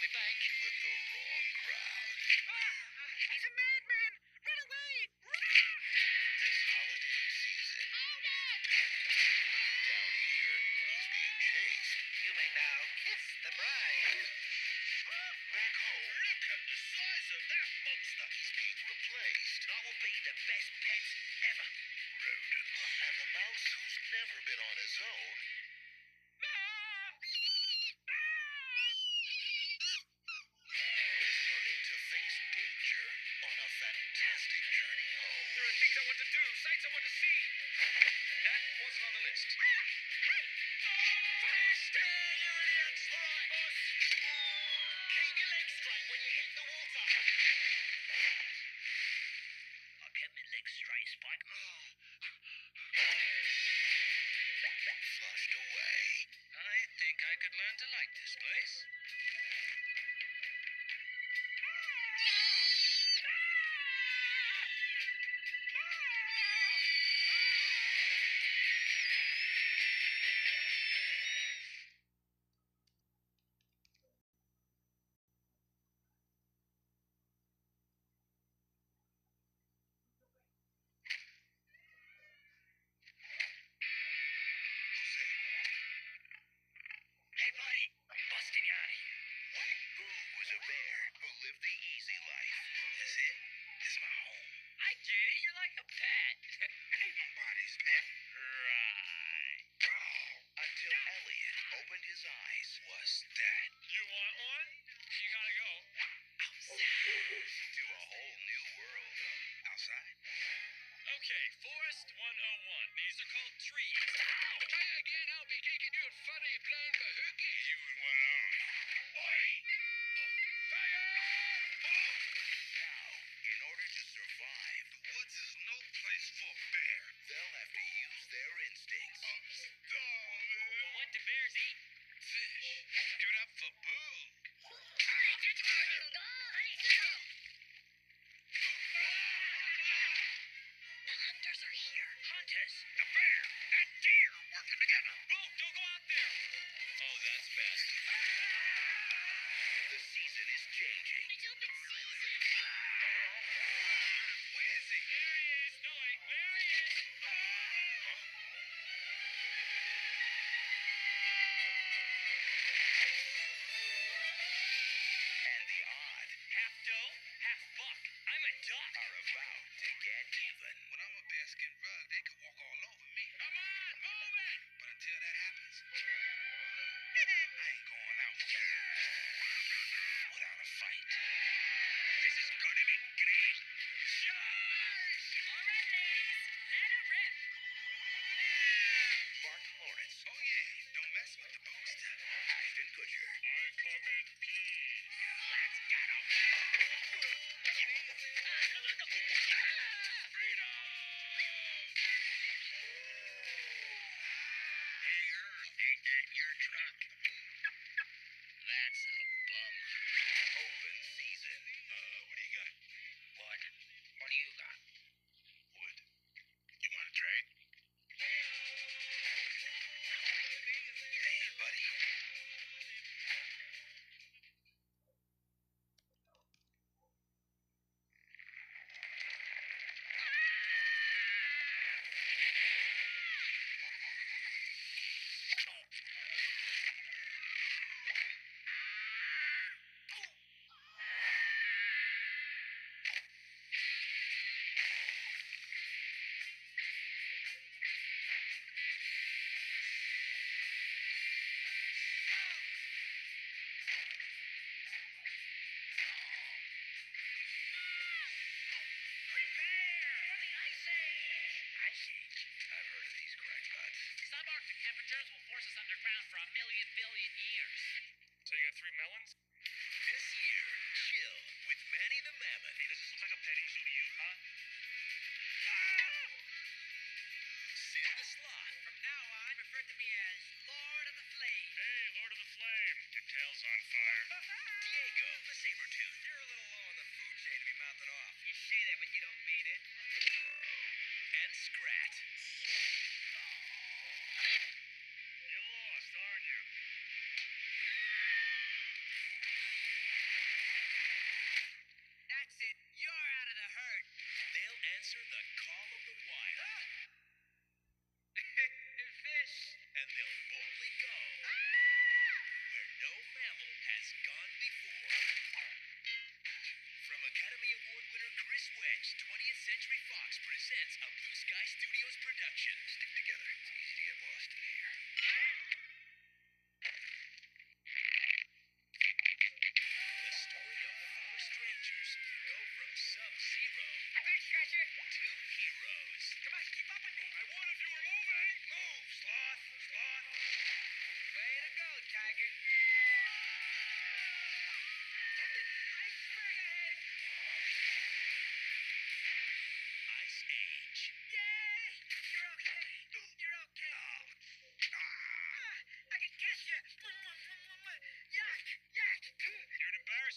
me back. With the wrong crowd. He's a madman! Run away! This holiday season. Hold on! Down here, he's being chased. You may now kiss the bride. Back home, Look at the size of that monster. he's being replaced. I will be the best pet ever. Rodent. And the mouse who's never been on his own is learning to face danger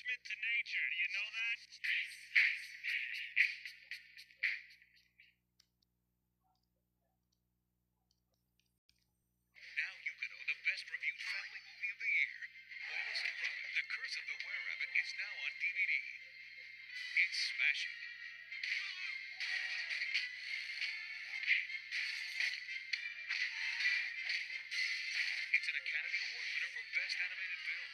testament to nature. You know that? Now you can own the best reviewed family movie of the year. Wallace and Gromit: The Curse of the Were-Rabbit is now on DVD. It's smashing. It's an Academy Award winner for Best Animated Film.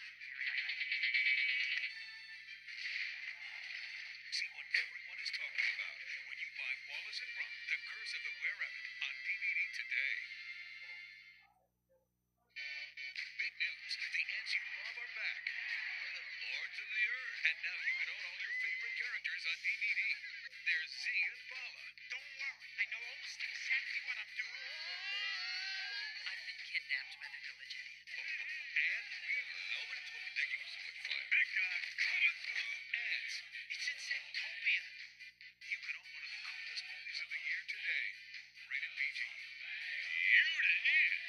See what everyone is talking about when you buy Wallace and Gromit: The Curse of the Were-Rabbit on DVD today. Big news, the ants you love are back. We're the lords of the earth. And now you can own all your favorite characters on DVD. There's Z and Bala. Don't worry. I know almost exactly what I'm doing. I've been kidnapped by the village idiot. And we love it. Totally digging so much fun. Big guy coming through. Ants. It's in Santopia. You can own one of the coolest movies of the year today. Rated PG. You the ant.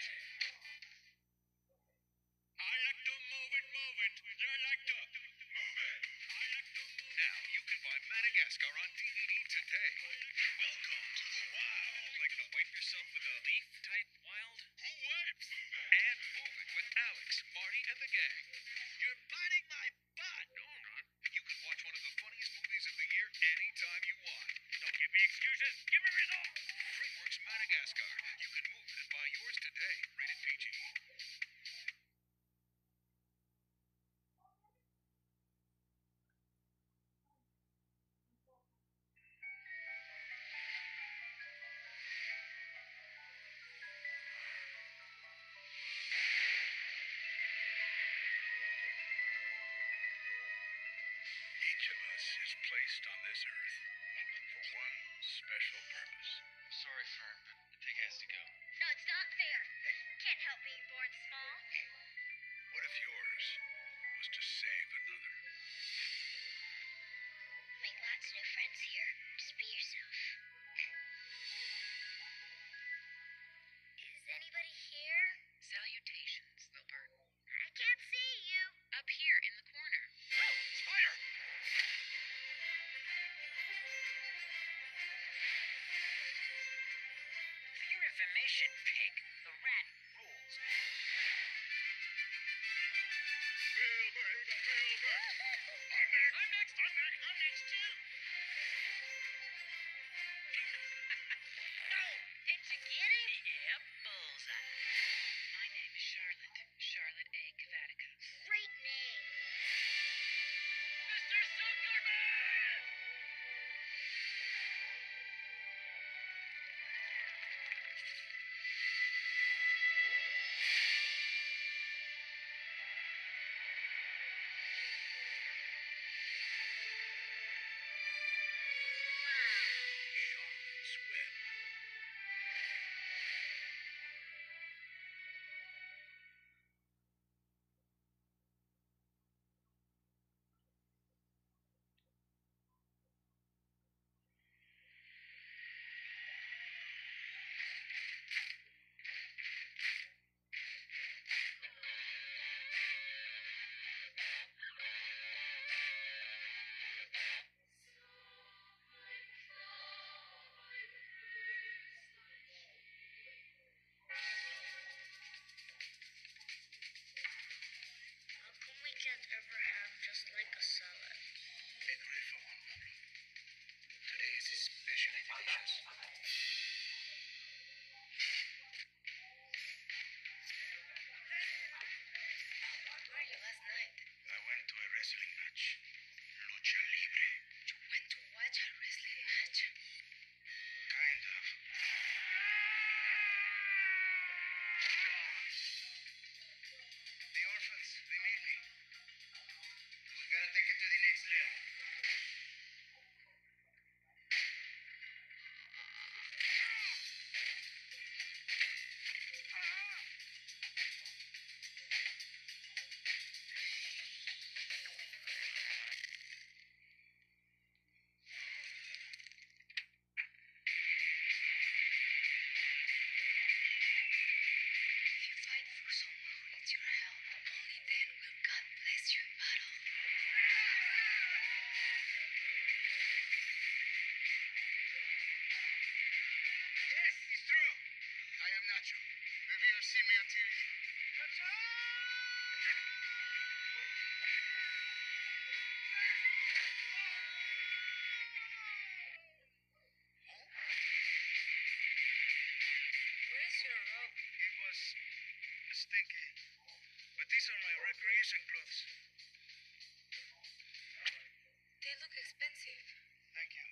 I like to move it. You like to move it. I like to move it. Now you can buy Madagascar on DVD today. Welcome to the wild. Like to wipe yourself with a leaf type wild? Who wipes? And move it with Alex, Marty, and the gang. You're biting my butt. No, I'm not. You can watch one of the funniest movies of the year anytime you want. Don't give me excuses. Give me results. DreamWorks Madagascar. You can move it and buy yours today. Rated PG. Each of us is placed on this earth for one special purpose. Sorry, Fern, but the pig has to go. No, it's not fair. Can't help being born small. What if yours was to save another? Make lots of new friends here. Just be yourself. Is anybody here? Salutations, Wilbur. I can't see you. Up here in the corner. Spider! For your information, pig, the rat rules. Wilbur! I'm next too. No, did you get him? Yep, bullseye. My name is Charlotte. Charlotte A. Cavatica. Great name. Mr. Zuckerman! racing clothes. They look expensive. Thank you.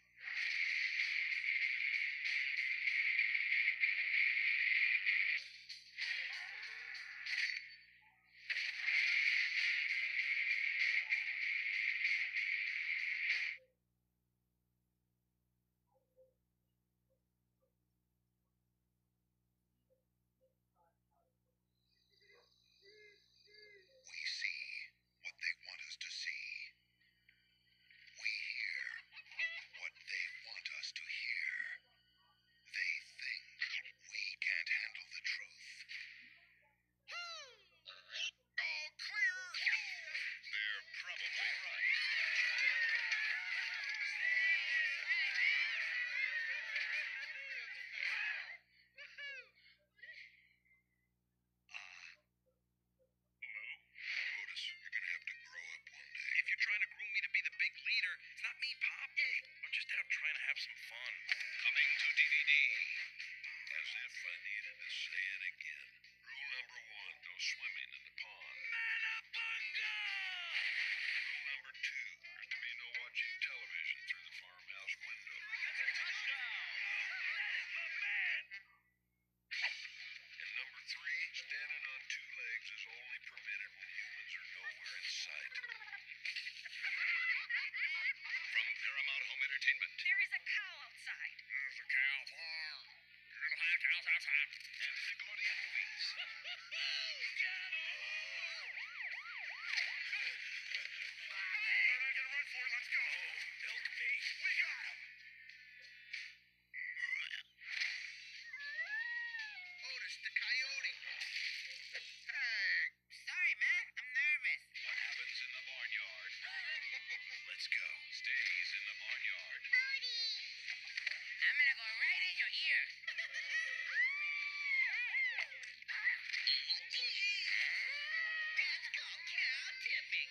We see what they want us to see. We hear what they want us to hear. They think we can't handle the truth. All clear! They're probably right. Otis, you're gonna have to grow up one day. If you're trying to groom me to be the big leader, it's not me, Pop. I'm just out trying to have some fun. Coming to DVD. As if I needed to say it again. Rule number 1, no swimming in the pond. Manabunga! Rule number 2, there's to be no watching television through the farmhouse window. That's a touchdown! That is my man! And number 3, standing on 2 legs is only permitted when humans are nowhere in sight. From Paramount Home Entertainment. There is a cow outside. There's a cow farm. You're gonna have cows outside. And Nickelodeon movies. We're not gonna run for it. Let's go. Milk me. We got him. Otis, the coyote. Hey. Sorry, man. I'm nervous. What happens in the barnyard? Let's go. Stays in the barnyard. I'm gonna go right in your ear. That's called cow tipping.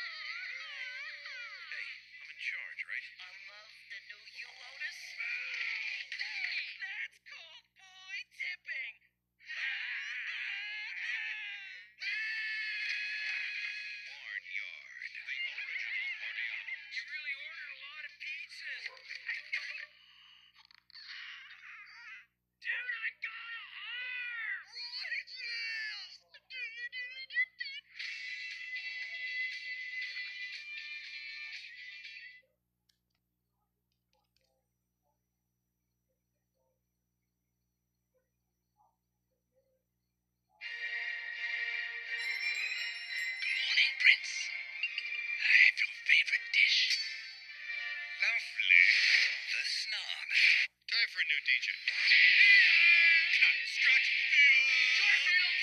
Hey, I'm in charge, right? I love the new you, Otis. That's called boy tipping. Barnyard. The original party animals. You really ordered a lot of pizzas. Dude, I got a arm! Good morning, Prince. I have your favorite dish. Lovely. The snob. Time for a new DJ. Stretch. Garfield!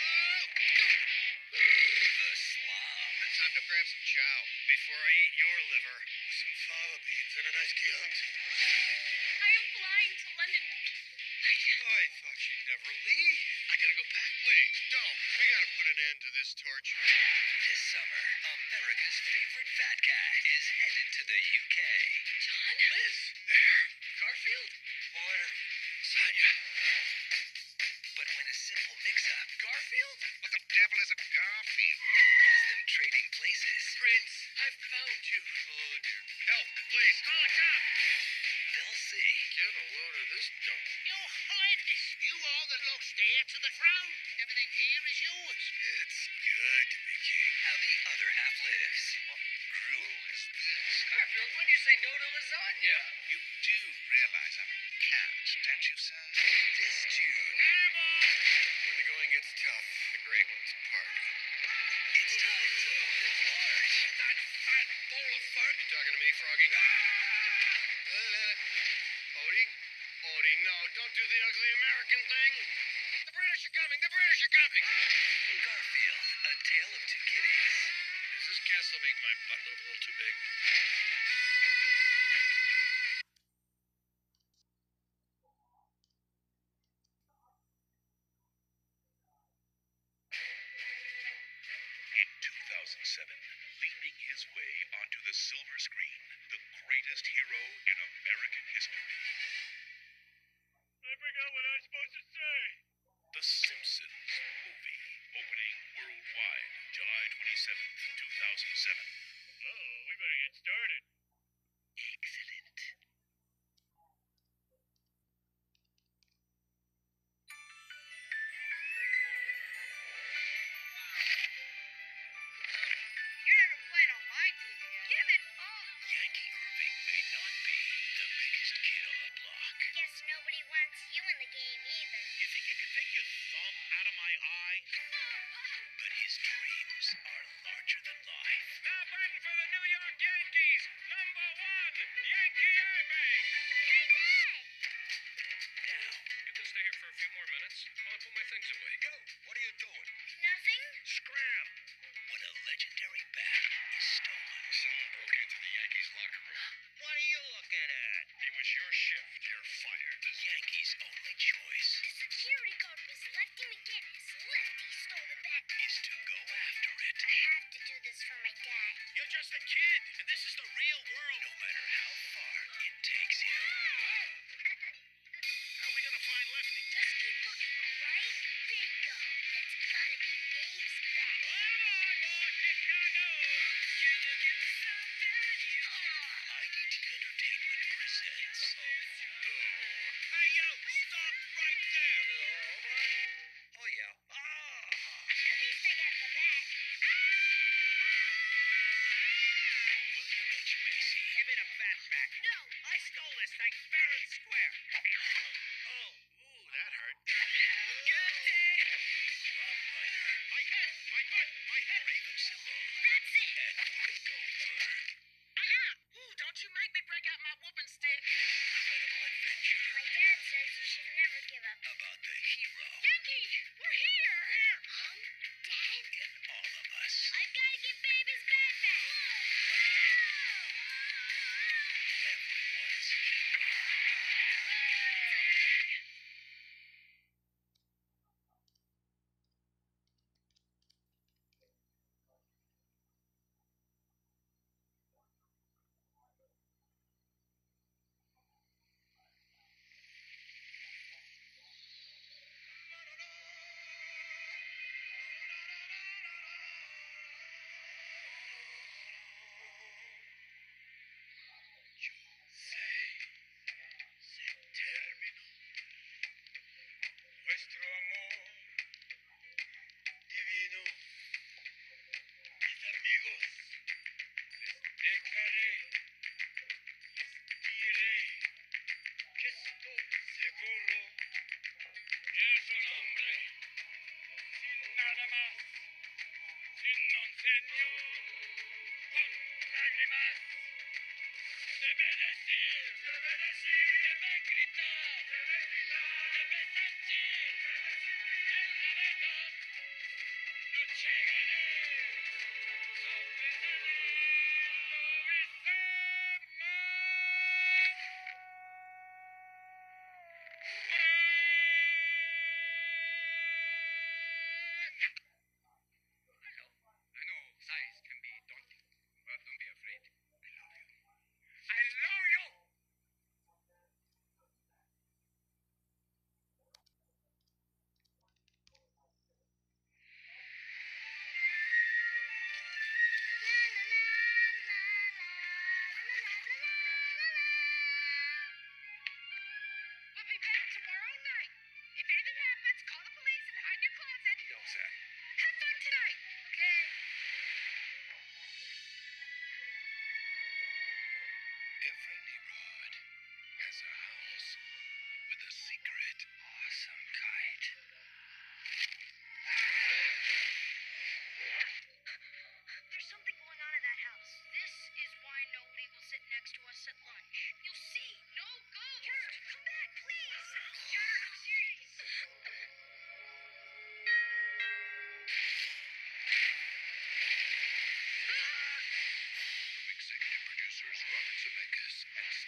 The slob. Time to grab some chow before I eat your liver. Some fava beans and a nice Chianti. I am flying to London. I thought she'd never leave. I gotta go back. Please, don't. We gotta put an end to this torture. This summer, America's favorite fat cat is headed to the UK. John? Liz. There. Garfield. Water. Sonia. But when a simple mix-up, Garfield, What the devil is a Garfield? has them trading places. Prince, I've found you. Oh, dear. Help, please. Call a cop. They'll see Get a load of this dump. Your Highness, you are the looks there to the crown. Everything here is yours. It's good to be king. how the other half lives. What gruel is this? Garfield, when you say no to lasagna? You do realize I'm a cat, don't you, sir? This June, When the going gets tough, the great ones party. it's time to live large. That fat bowl of fart. You talking to me, Froggy? Odie? Odie, no, don't do the ugly American thing. The British are coming, the British are coming. Garfield, a tale of two kitties. Does this castle make my butt look a little too big? In 2007, leaping his way onto the silver screen, the greatest hero in American history. I forgot what I was supposed to say. The Simpsons movie. Opening worldwide July 27th, 2007. Oh, we better get started. Excellent. You're never playing on my team again. Give it up. Yankee Irving may not be the biggest kid on the block. Guess nobody wants you in the game either. You think you can take your thumb out of my eye? But his dreams are larger than life. Now batting for the New York Yankees, number 1, Yankee Irving. Hey, Dad! Now, You can stay here for a few more minutes while I put my things away. Yo, what are you doing? Nothing? Scram! when a legendary bat is stolen, Someone broke into the Yankees locker room. What are you looking at? It was your shift. You're fired. the Yankees' only choice The security guard was Lefty McGinnis. Lefty stole the bat. is to go after it. I have to do this for my dad. You're just a kid, and this is the real world. No matter how far it takes him. How are we gonna find Lefty? Just keep looking, alright? Bingo. It's gotta be Dave's bat. All aboard, Chicago! You're looking for IDT Entertainment presents Hey, yo, stop right there! Oh, yeah. At least I got the bat. William H. Macy, Give me the bat back. No. I stole this thing fair and square. Oh, ooh, that hurt. Good day. Rob Reiner, My head, my butt, my head. Raven Simone, That's it. and Whoopi Goldberg. Ooh, don't you make me break out my whooping stick. Incredible adventure My dad says you should never give up. about the hero Yankee, we're here. Dad? in all of us. I've got to get baby's bat back. Everyone's hero. Término. Nuestro amor divino. Mis amigos, les dejaré, les diré que estoy seguro que es un hombre sin nada más, sin nonsenio, con lágrimas. Debe decir, debe gritar, debe sentir, en la verdad, no llegaré, sobre el hilo y I know size can be daunting, but don't be afraid. I love you. I love you! We'll be back tomorrow night. If anything happens, call the police and hide in your closet. He knows that. Have fun tonight. Okay. Every neighborhood has a house with a secret, awesome kite. There's something going on in that house. This is why nobody will sit next to us at lunch. You'll see. No ghost. Kurt, come back, please. Kurt, I'm serious. From executive producers Robert Zemeckis and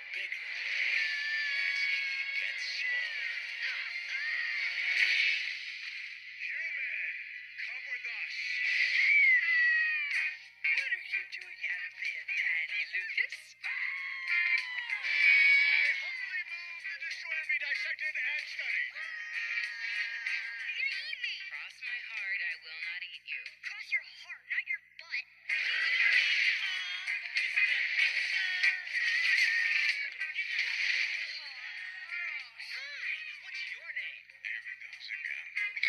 bigger as he gets smaller. Human, come with us. What are you doing out of there, Tiny Lucas? I humbly move the destroyer be dissected and studied. You're gonna eat me. Cross my heart, I will not eat you. Cross your heart, not your butt. Hi, what's your name? Here he goes again.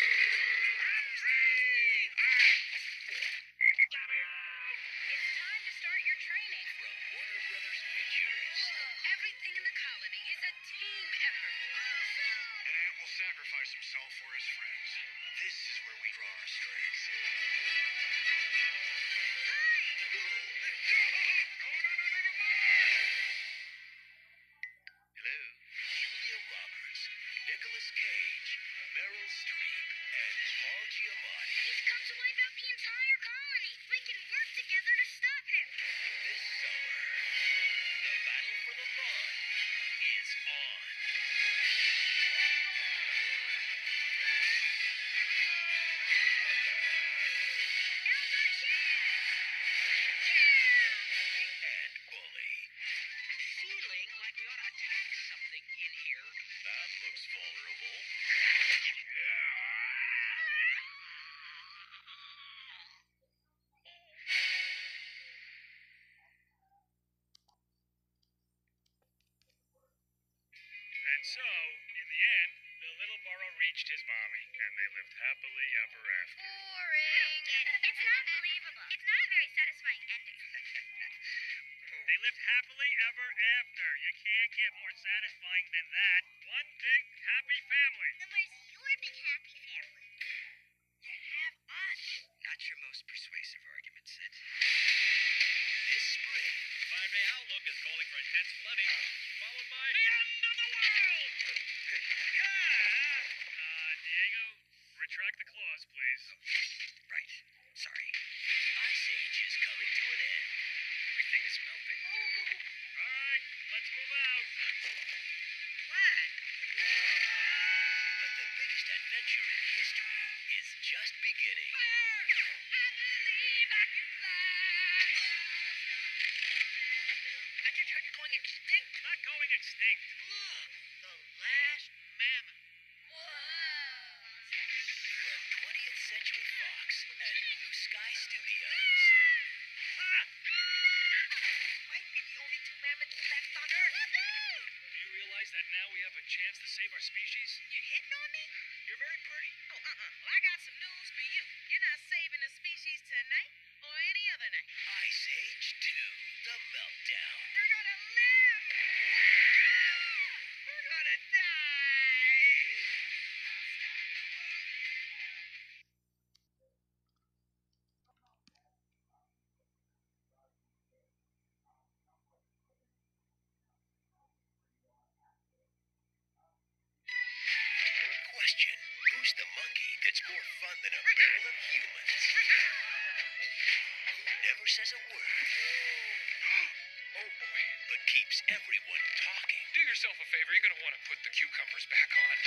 It's time to start your training. From Warner Brothers Pictures. Everything in the colony is a team effort. An ant will sacrifice himself for his friends. This is where we draw our strength. Hello. Julia Roberts, Nicolas Cage, Meryl Streep, and Paul Giamatti. He's come to wipe out the entire colony. We can work together to stop him. This summer, the battle for the lawn is on. Now's our chance. The Ant Bully. Feeling like we ought to attack something in here. That looks vulnerable. And so, in the end, the little burro reached his mommy, and they lived happily ever after. Boring. It's not believable. It's not a very satisfying ending. They lived happily ever after. You can't get more satisfying than that. One big happy family. Then where's your big happy family? You have us. Not your most persuasive argument, Sid. This spring, The 5-day outlook is calling for intense flooding, followed by the end of the world. Diego, retract the clause, please. Right. Sorry. Ice Age is coming to an end. Everything is melting. All right, let's move out. What? But the biggest adventure in history is just beginning. I just heard you're going extinct. Not going extinct. Look, the last mammoth. From 20th Century Fox and Blue Sky Studios. Might be the only two mammoths left on Earth. Do you realize that now we have a chance to save our species? You hitting on me? You're very pretty. Oh, Well, I got some news for you. You're not saving the species tonight or any other night. Ice Age 2, The Meltdown. We're gonna live. We're gonna die. Question, who's the monkey that's more fun than a barrel of humans? Who never says a word? Oh boy. But keeps everyone talking. Do yourself a favor. You're going to want to put the cucumbers back on.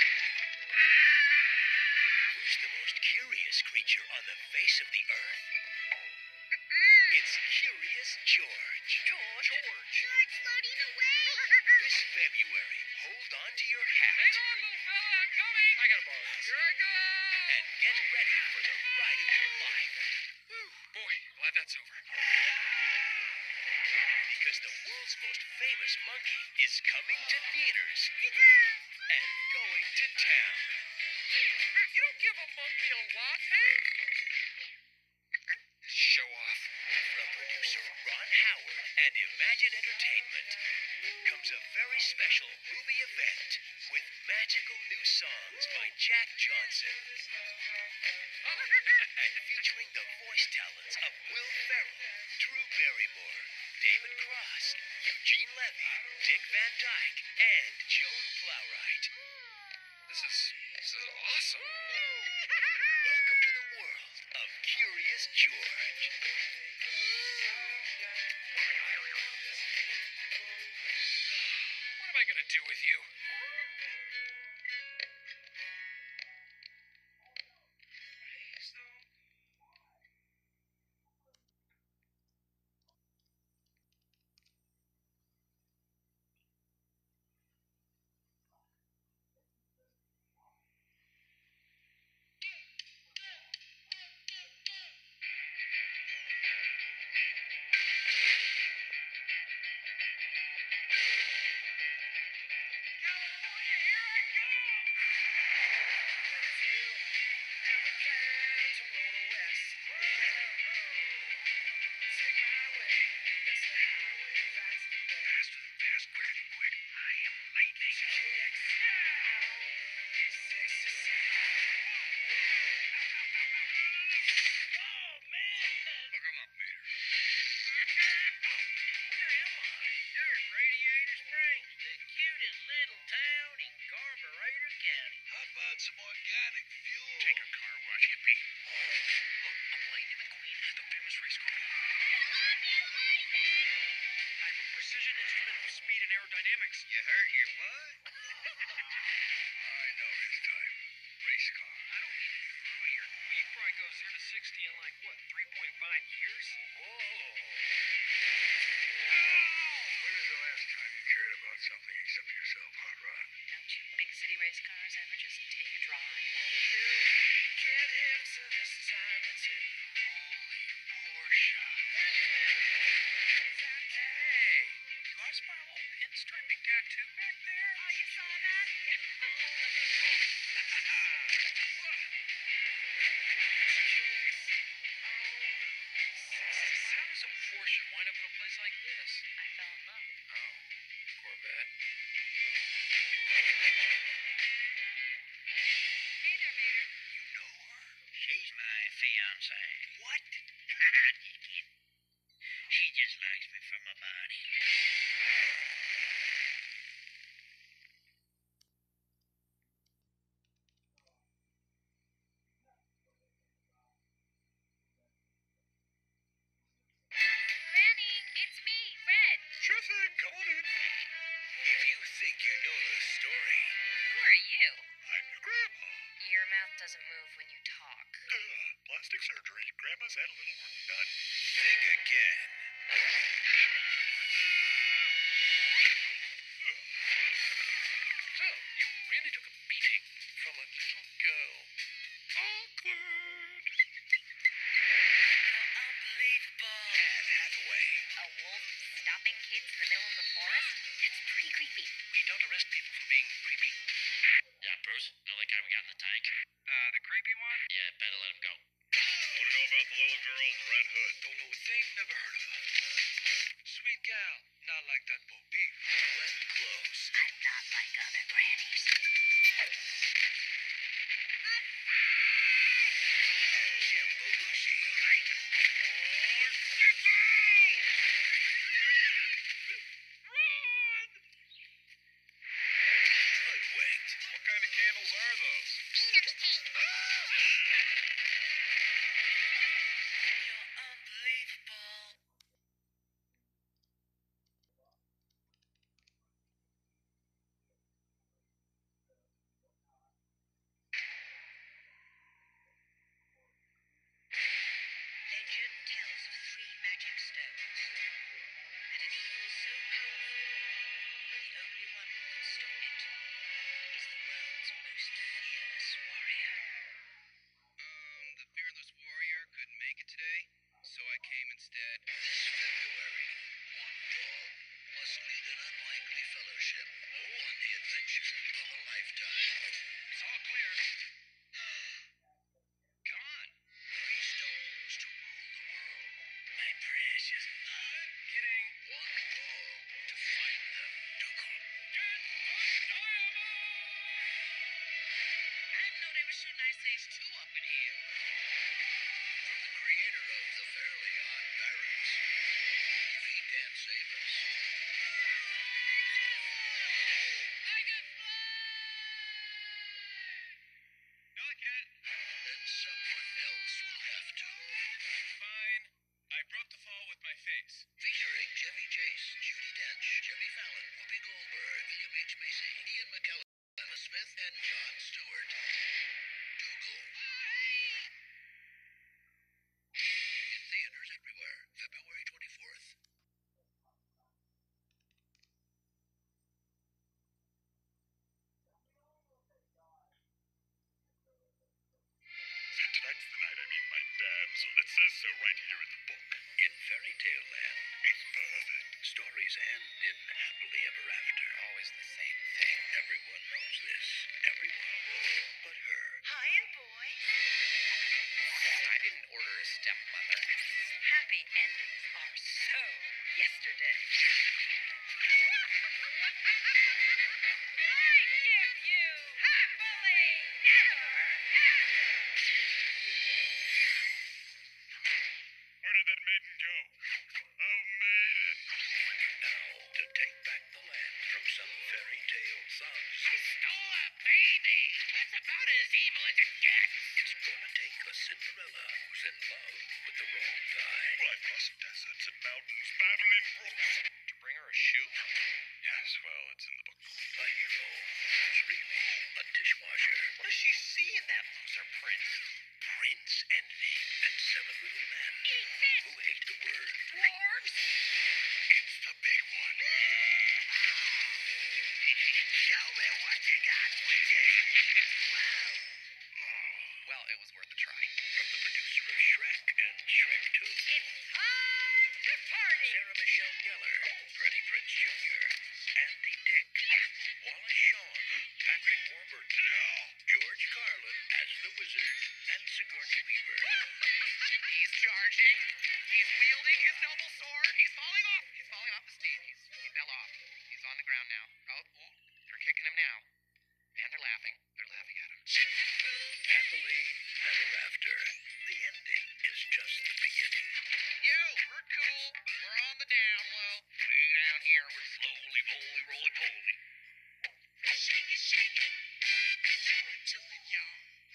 Who's the most curious creature on the face of the earth? It's Curious George. George. George floating away. This February, hold on to your hat Hang on, little fella. I'm coming. I got to borrow this. Here I go. and get ready for the ride of your life. Boy, glad that's over. Because the world's most famous monkey is coming to theaters and going to town. You don't give a monkey a lot. Show off. From producer Ron Howard and Imagine Entertainment comes a very special movie event with magical new songs by Jack Johnson and featuring the voice talents of Will Ferrell, Drew Barrymore, David Cross, Eugene Levy, Dick Van Dyke, and Joan Plowright. This is awesome. Welcome to the world of Curious George. I gonna do with you? Look 'em up, Mater. You're in Radiator Springs, the cutest little town in Carburetor County. How about some organic fuel? Take a car wash, hippie. Look, I'm Lightning McQueen, the famous race car. I have a precision instrument of speed and aerodynamics. You hurt your what? I know his type. Race car. I don't mean to be rude here, but you probably go 0 to 60 in like, what, 3.5 years? Oh. When was the last time you cared about something except yourself, Hot Rod? Don't you big city race cars ever just take a drive? Can't hit so this time it's it. Holy Porsche. Hey, do I spot a little pinstriping tattoo back there? Oh, you songs. I stole a baby. That's about as evil as it gets. It's gonna take a Cinderella who's in love with the wrong guy. Well, across deserts and mountains, battling brooks. To bring her a shoe? Yes, well, it's in the book. A hero who's really a dishwasher. What does she see in that loser prince? Prince Envy and 7 little men Eat this, who hate the word. dwarves! It's the big one. Show me what you got, witches! Wow. Well, it was worth a try. From the producer of Shrek and Shrek 2. It's time to party. Sarah Michelle Gellar, Freddie Prinze Jr., Andy Dick, Wallace Shawn, Patrick Warburton, George Carlin as the Wizard, and Sigourney Weaver. He's charging. He's wielding his noble sword. He's falling off. He's falling off the stage. He fell off. He's on the ground now. Oh, they're kicking him now. And they're laughing. They're laughing at him. Happily ever after. The ending is just the beginning. Yo, we're cool. We're on the down low. Way down here, we're slowly, roly, roly-poly. Shake it, shake it. Do it, y'all.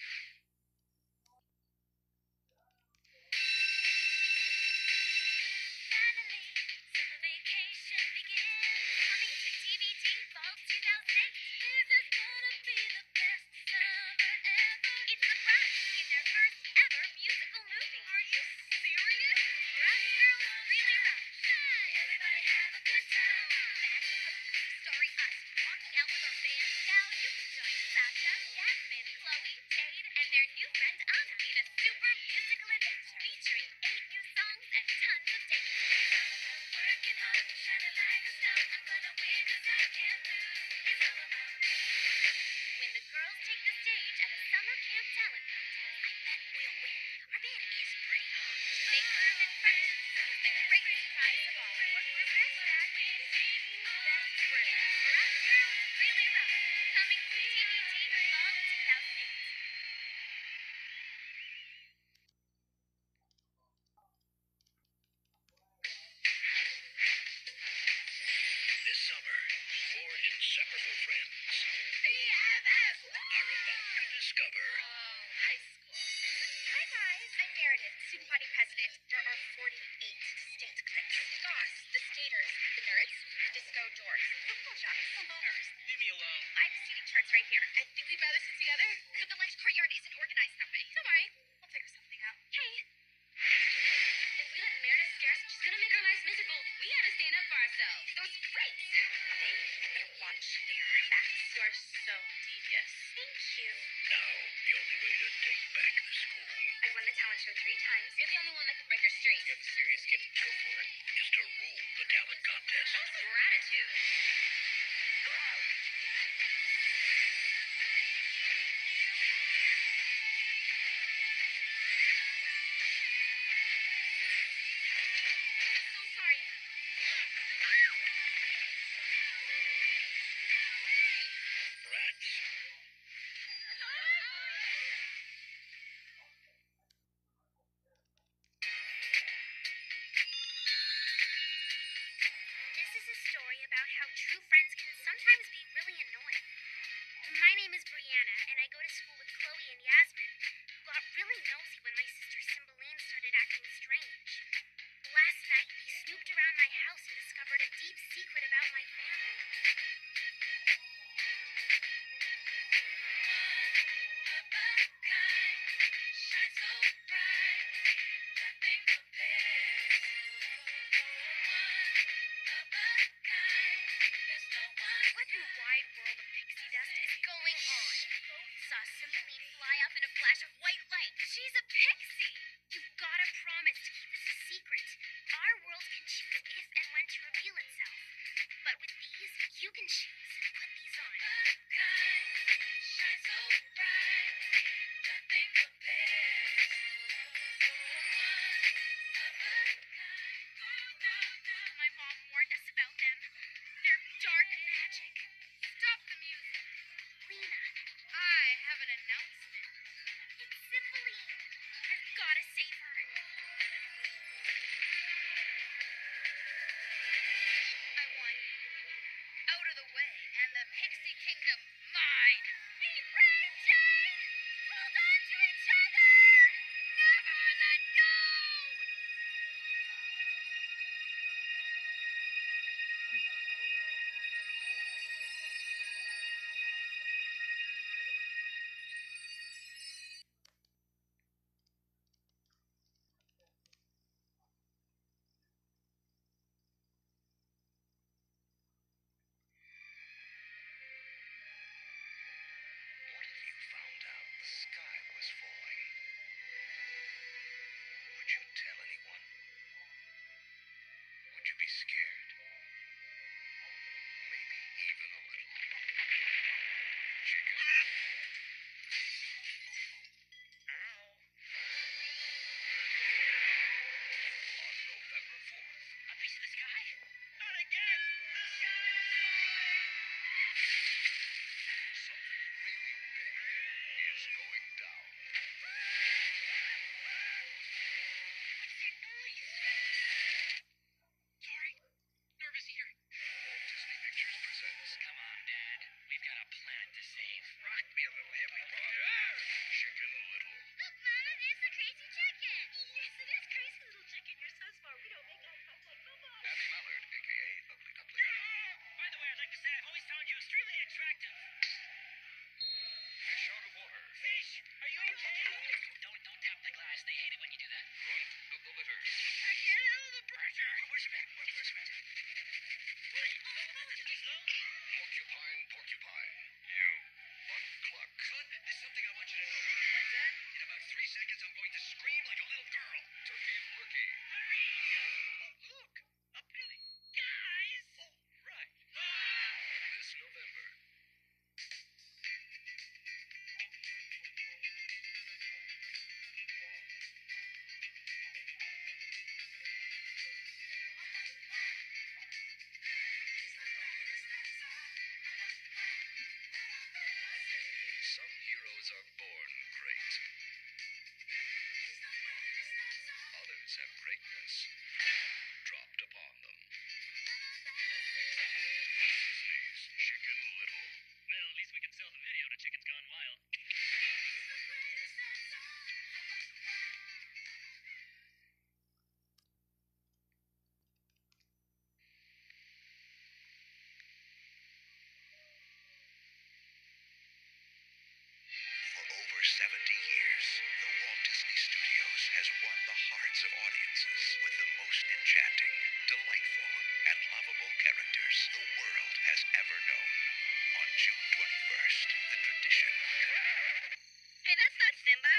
Finally, summer vacation begins. Coming to DVD fall 2008. This is gonna be the best summer ever. It's the Bronx in their first ever musical movie. Are you serious? Rock Girls Really Rock. Everybody have a good time. Starring us, walking out with our band. Now you can join Sasha, Jasmine, Chloe, Jade, and their new friend Anna in a super musical adventure featuring 8 new songs and tons of dances. Working hard, shining like a star. I'm gonna win 'cause I can't lose. It's all about me. When the girls take the stage at a summer camp talent contest, I bet we'll win. Our band is pretty hot. They come in first is the greatest prize of all. What we're best at is being best friends. Rock Girls Really Rock. Coming to DVD fall 2008. This summer, 4 inseparable friends BFF! are about to discover High school. Hi guys, I'm Meredith, student body president. There are 48 distinct cliques. Goss, the skaters, the nerds, disco dorks, football jocks, the loners. Leave me alone. I have the seating charts right here. I think we'd rather sit together, but the lunch courtyard isn't organized that way. Don't worry, we'll figure something out. Hey. If we let Meredith scare us, she's gonna make our lives miserable. We gotta stand up for ourselves. Those freaks! They better watch their backs. You're so devious. Thank you. now the only way to take back the school I won the talent show 3 times. You're the only one that can break her straight. You have a serious skin. Go for it. is to rule the talent contest. Gratitude. I'm so sorry. Rats. This is a story about how true friends can sometimes be really annoying. My name is Brianna, and I go to school with Chloe and Yasmin, who got really nosy when my sister Cymbeline started acting strange. Last night, they snooped around my house and discovered a deep secret about my family. What in the wide world of pixie dust is going on? Both saw Cymbeline fly up in a flash of white light. She's a pixie! You've gotta promise to keep this a secret. Our world can choose if and when to reveal itself. But with these, you can choose. Put these on. My mom warned us about them. They're dark magic. Stop the music. Lena, I have an announcement. it's Cymbeline. I've gotta save her. I want out of the way, and the Pixie Kingdom June 21st, the tradition. Hey, that's not Simba.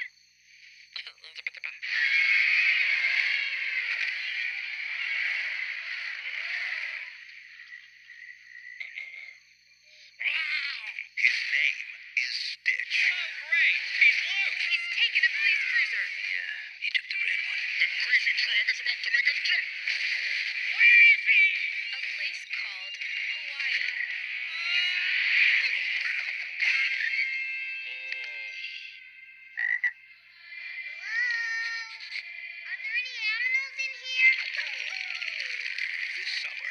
His name is Stitch. Oh, great. He's loose. He's taking a police cruiser. Yeah, he took the red one. The crazy frog is about to make a jump. Where is he? A place called Hawaii. Are there any animals in here? This summer,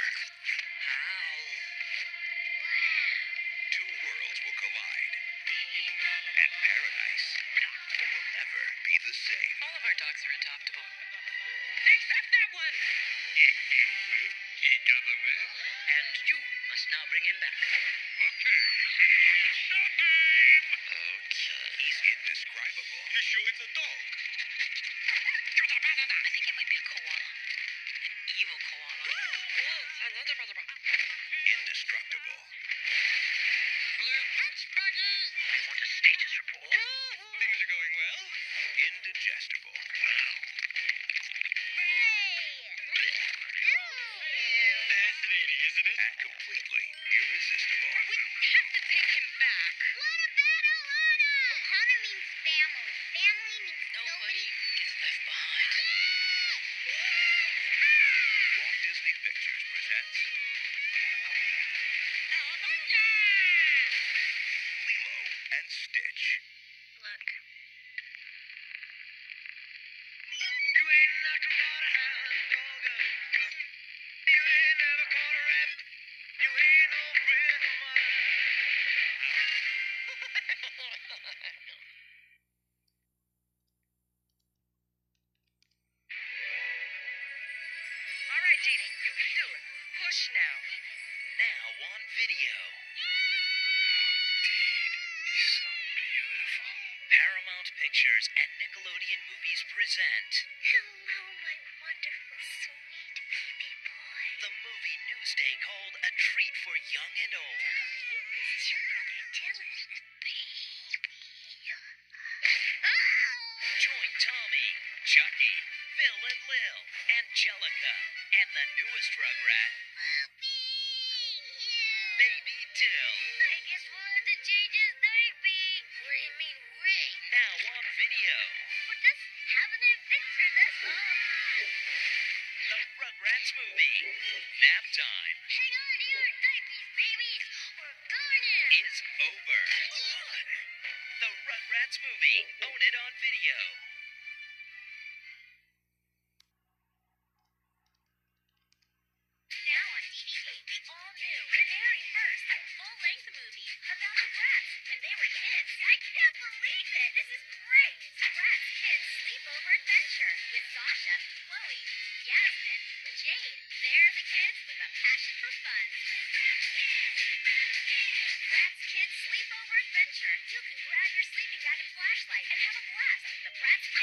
two worlds will collide. And paradise will never be the same. All of our dogs are adoptable. Except that one. He got away. And you must now bring him back. Okay. Showtime! Okay. He's indescribable. You sure it's a dog? I think it might be a koala. An evil koala. Indestructible. I want a status report. Things are going well. Indigestible. Fascinating, isn't it? And completely irresistible. We have to take him back. Ohana means family. Family means Nobody gets left behind. Walt Disney Pictures presents Lilo and Stitch. Look. You ain't nothing but a hound dog. You ain't never caught a rabbit. You ain't no friend of mine. All right, Dee, you can do it. Push now. Now on video. He's so beautiful. Paramount Pictures and Nickelodeon Movies present Hello, my wonderful, sweet baby boy. the movie Newsday called A Treat for Young and Old. This is your brother Dylan, baby. Join Tommy, Chucky, Phil and Lil, Angelica, and the newest Rugrat, Baby Dill. I guess we'll have to change his diaper. What do you mean, Rick? Now on video. We're just having a picture, that's all. The Rugrats movie. Nap time Hang on to your diapers, babies. We're going in. is over. The Rugrats movie. Own it on video. Now on DVD, the all-new, very first, full-length movie about the Bratz when they were kids. I can't believe it! This is great! Bratz Kids Sleepover Adventure with Sasha, Chloe, Yasmin, Jade. They're the kids with a passion for fun. Bratz Kids Sleepover Adventure. You can grab your sleeping bag and flashlight and have a blast. The Bratz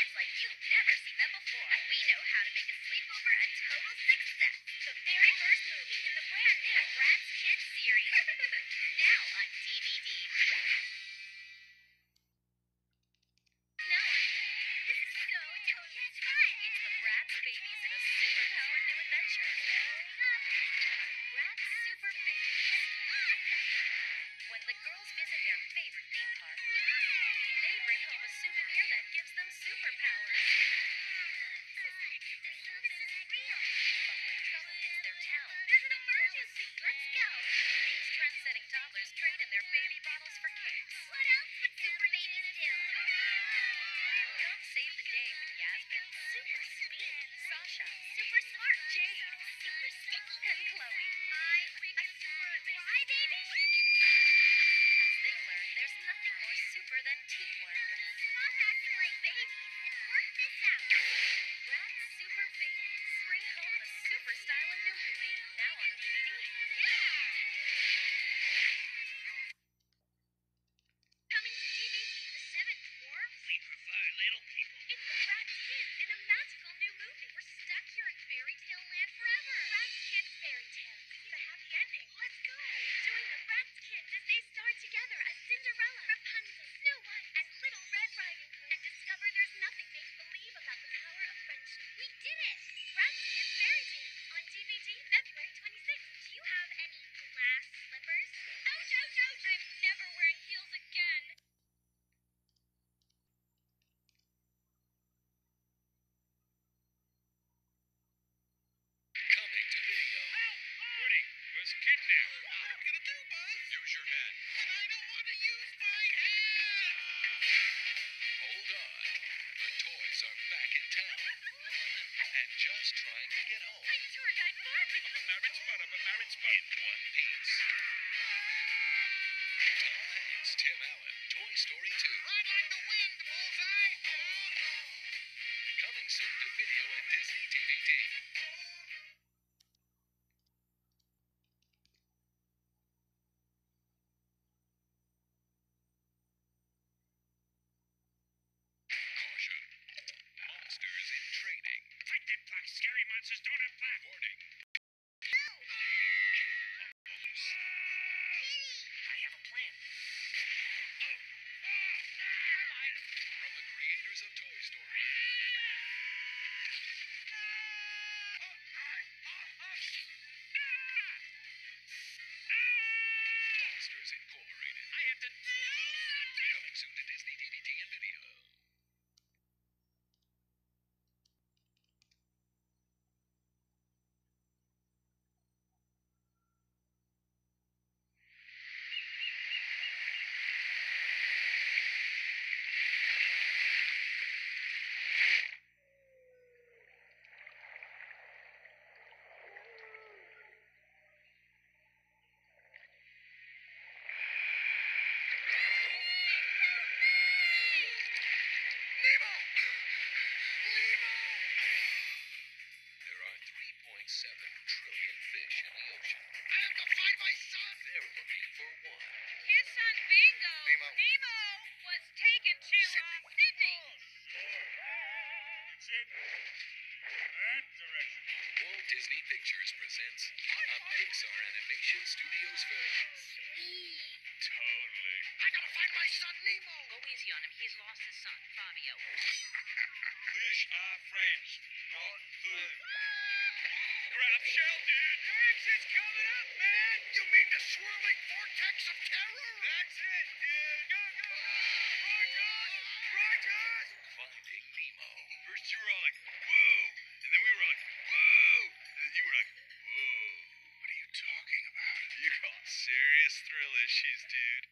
Thanks, dude.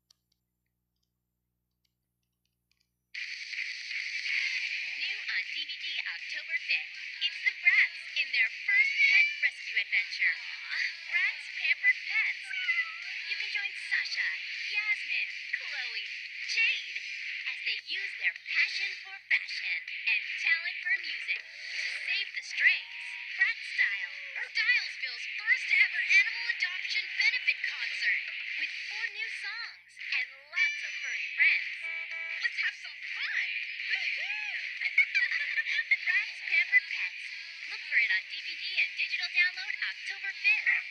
New on DVD October 5th. It's the Bratz in their first pet rescue adventure. Bratz Pampered Pets. You can join Sasha, Yasmin, Chloe, Jade as they use their passion for fashion and talent for music to save the strays. Bratz Style. Stylesville's first ever animal adoption benefit concert with 4 new songs and lots of furry friends. Let's have some fun. Bratz Pampered Pets. Look for it on DVD and digital download October 5th.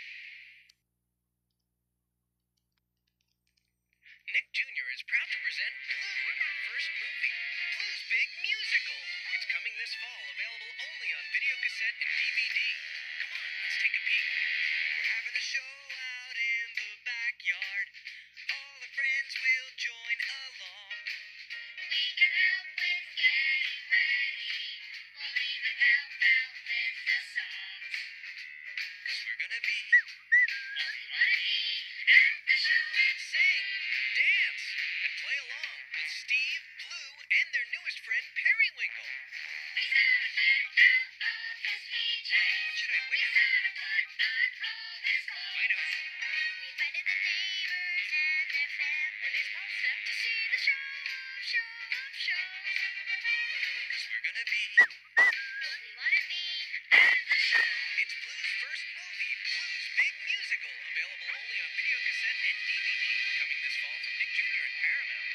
Nick Jr. is proud to present Blue in her first movie, Blue's Big Musical. It's coming this fall, available only on video cassette and DVD. Come on, let's take a peek. We're having a show out in the backyard. All the friends will join along. We can help with getting ready. We'll even help out with the songs. 'Cause we're gonna be All we wanna be at the show. sing, dance, and play along with Steve, Blue, and their newest friend Periwinkle. He's gonna get out of his PJs. What should I He's wear? gonna put on all his clothes. I know. We invited the neighbors and their families to see the show of shows. 'Cause we're gonna be All we wanna be at the show. It's Blue's first movie, Blue's Big Musical, available only on video cassette and DVD. Coming this fall from Nick Jr. and Paramount.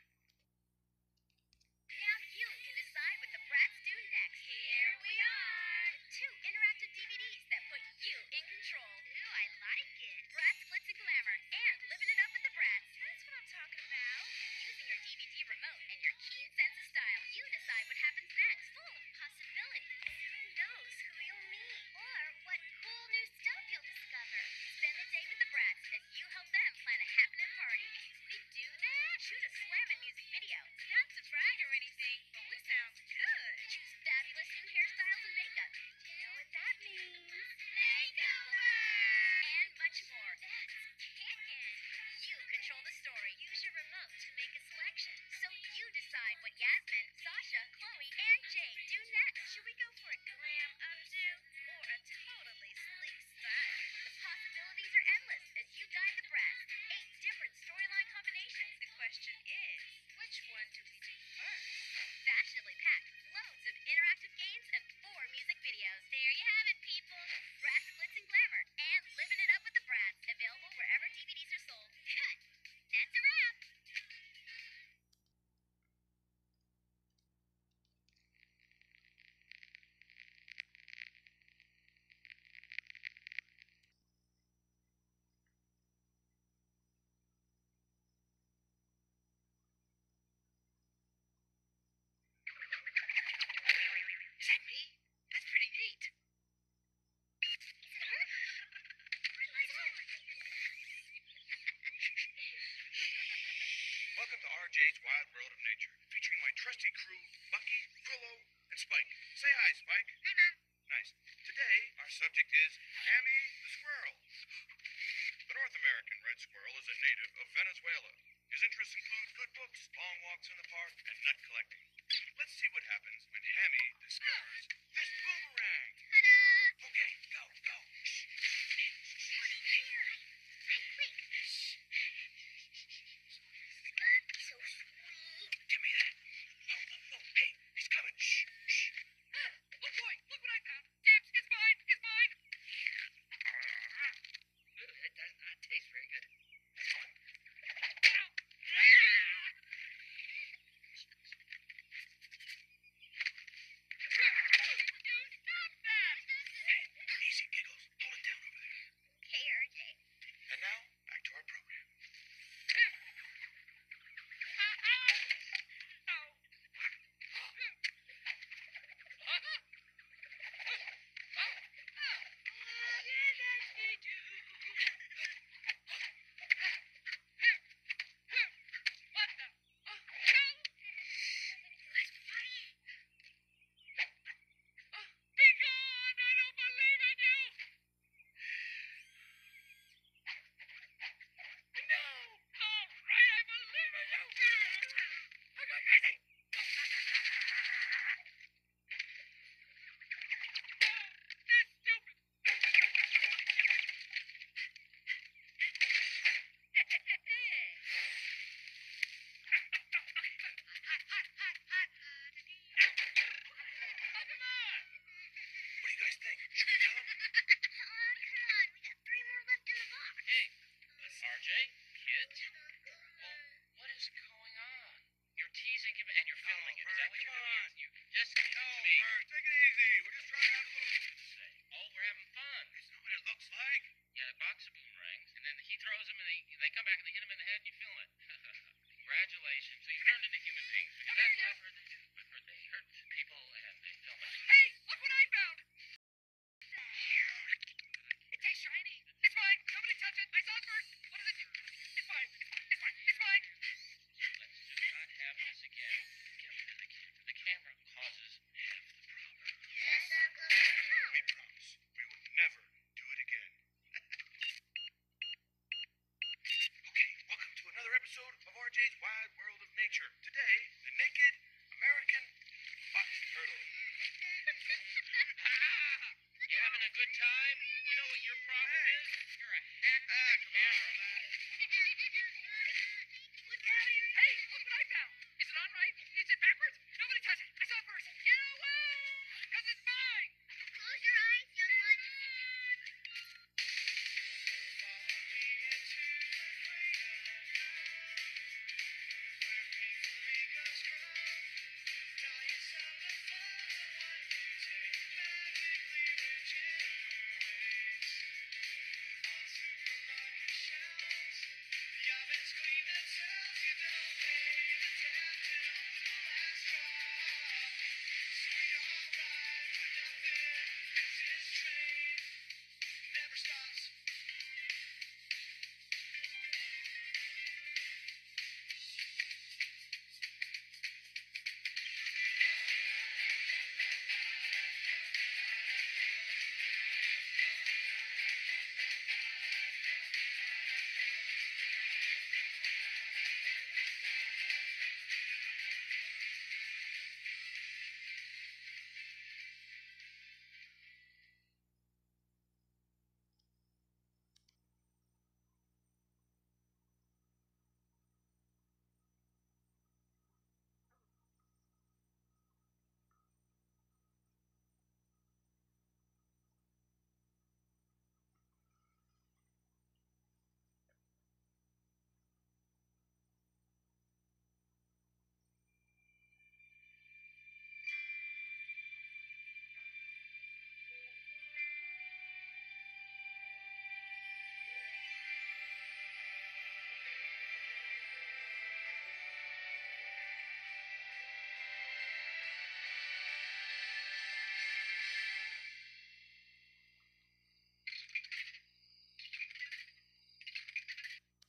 Now you can decide what the Bratz do next. Here we are. 2 interactive DVDs that put you in control. Ooh, I like it. Bratz Glitz and Glamour and Living It Up with the Bratz. That's what I'm talking about. Using your DVD remote and your keen sense of style, you decide what happens next. Full of possibilities. Who knows who you'll meet? Or what cool new stuff you'll discover. Spend the day with the Bratz as you help them plan a happening party. We do that? Shoot a slamming music video. Not to brag or anything, but we sound good. Choose fabulous new hairstyles and makeup. You know what that means? Makeover! And much more. That's kickin'. You control the story. Use your remote to make a selection. So you decide what Yasmin, Sasha, Chloe, and Jade do next. Should we go for a glam updo or a totally sleek style? The possibilities are endless as you guide the Bratz. 8 different storyline combinations. The question is, which one do we do first? Fashionably packed with loads of interactive games and 4 music videos. There you have it, people. Bratz Glitz and Glamour and Living It Up with the Bratz. Available wherever DVDs are sold. Cut. That's a wrap. Is that me? That's pretty neat. Welcome to RJ's Wild World of Nature, featuring my trusty crew, Bucky, Willow, and Spike. Say hi, Spike. Hi, Mom. Nice. Today, our subject is Hammy the Squirrel. The North American red squirrel is a native of Venezuela. His interests include good books, long walks in the park, and nut collecting. Let's see what happens when Hammy discovers this boomerang. Ta-da! Okay, go, go. Shh. Here. Hi, quick. So sweet. Give me that. Oh, hey, he's coming. Shh, shh. Look, boy, look what I found. Dibs, it's mine, it's mine. It does not taste very good. No, Jay.